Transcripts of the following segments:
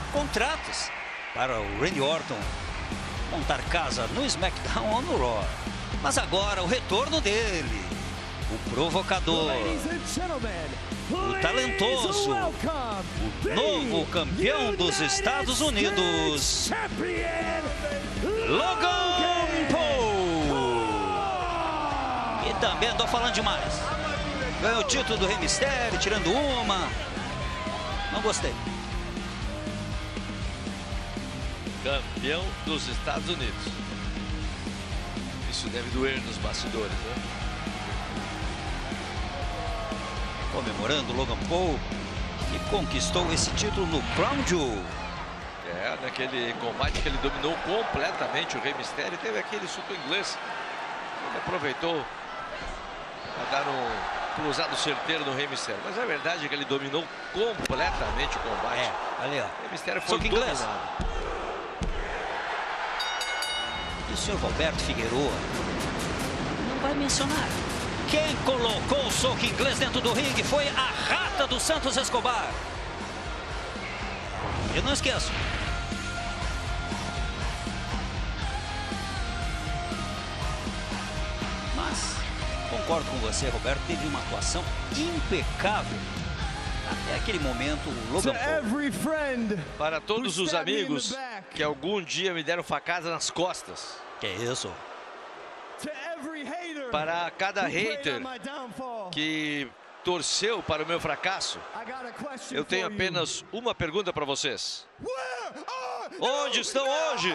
contratos para o Randy Orton montar casa no SmackDown ou no Raw. Mas agora o retorno dele, o provocador, o talentoso, o novo campeão dos Estados Unidos, Logan Paul. E também andou falando demais. Ganhou o título do Rey Mysterio, tirando uma. Não gostei. Campeão dos Estados Unidos. Isso deve doer nos bastidores, né? Comemorando Logan Paul, que conquistou esse título no Crown Jewel. É, naquele combate que ele dominou completamente o Rey Mysterio, teve aquele suco inglês. Ele aproveitou para dar um cruzado certeiro no Rey Mysterio. Mas a verdade é que ele dominou completamente o combate. É, ali ó. O Rey Mysterio foi Suco inglês. dominado. E o senhor Roberto Figueroa não vai mencionar. Quem colocou o soco inglês dentro do ringue foi a rata do Santos Escobar. Eu não esqueço. Mas concordo com você, Roberto, teve uma atuação impecável. Até aquele momento, o Logan Paul. Para todos os amigos que algum dia me deram facada nas costas. Que isso? Para cada hater que torceu para o meu fracasso, eu tenho apenas uma pergunta para vocês. Onde estão hoje?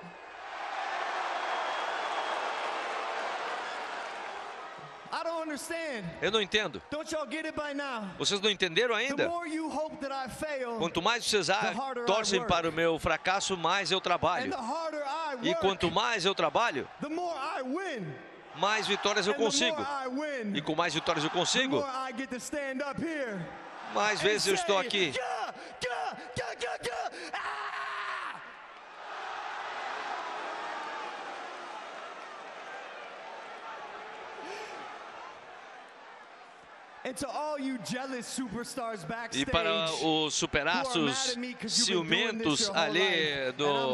Eu não entendo. Vocês não entenderam ainda? Quanto mais vocês torcem para o meu fracasso, mais eu trabalho. E quanto mais eu trabalho, mais vitórias eu consigo. E com mais vitórias eu consigo, mais vezes eu estou aqui. E para os superastros ciumentos ali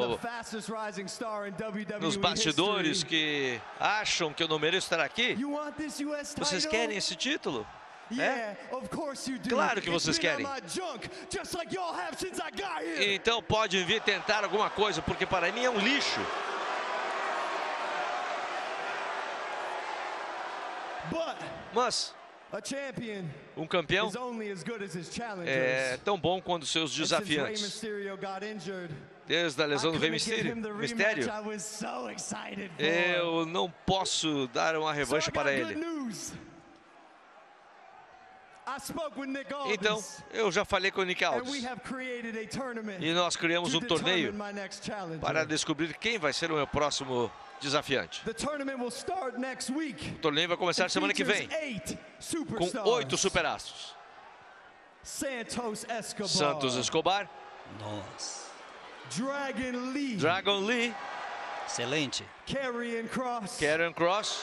nos bastidores que acham que eu não mereço estar aqui, vocês querem esse título? É? Claro que vocês querem. Então pode vir tentar alguma coisa, porque para mim é um lixo. Mas um campeão é tão bom quanto seus desafiantes. Desde a lesão do Rey Mysterio, eu não posso dar uma revanche para ele. Então, eu já falei com o Nick Aldis. E nós criamos um torneio para descobrir quem vai ser o meu próximo desafiante. O torneio vai começar semana que vem, com 8 superastros. Santos Escobar. Nossa. Dragon Lee. Excelente. Karrion Kross.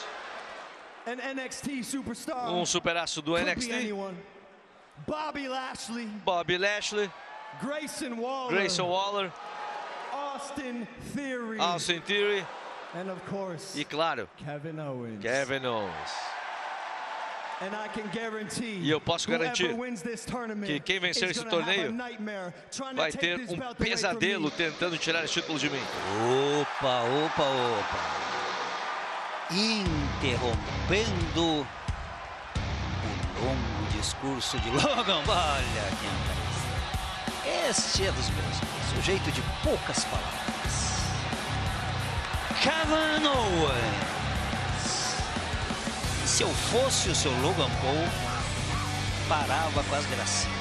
Um superastro do NXT. Bobby Lashley. Grayson Waller. Austin Theory. E claro, Kevin Owens. E eu posso garantir que quem vencer esse torneio vai ter um pesadelo tentando tirar esse título de mim. Opa. Interrompendo o longo discurso de Logan. Olha quem aparece. Este é dos meus. Sujeito de poucas palavras. Kevin Owens. E se eu fosse o seu Logan Paul, parava com as gracinhas.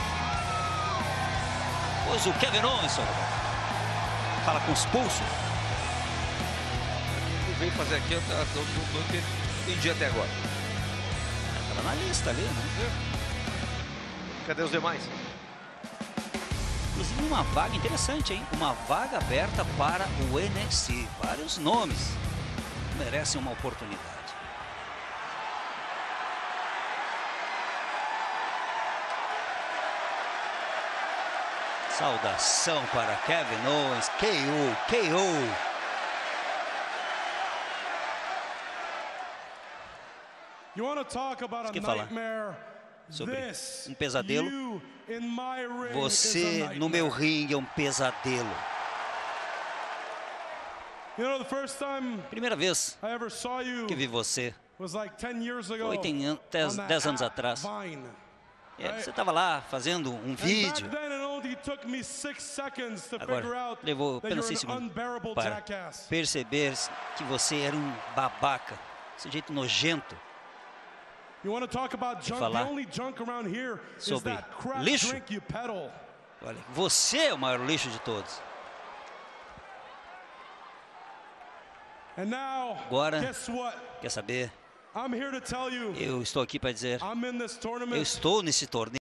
Pois o Kevin Owens, fala com os pulsos. Veio fazer aqui, eu não entendi até agora. Estava na lista ali, né? Cadê os demais? Inclusive uma vaga interessante, hein? Uma vaga aberta para o NXT. Vários nomes merecem uma oportunidade. Saudação para Kevin Owens, KO. Você quer falar sobre um pesadelo? Você no meu ringue é um pesadelo. Primeira vez que vi você foi 10 anos atrás. Você estava lá fazendo um vídeo. Agora, levou apenas 6 segundos para perceber que você era um babaca, esse jeito nojento. E falar sobre lixo. Olha, você é o maior lixo de todos. Agora, quer saber? Eu estou aqui para dizer, eu estou nesse torneio.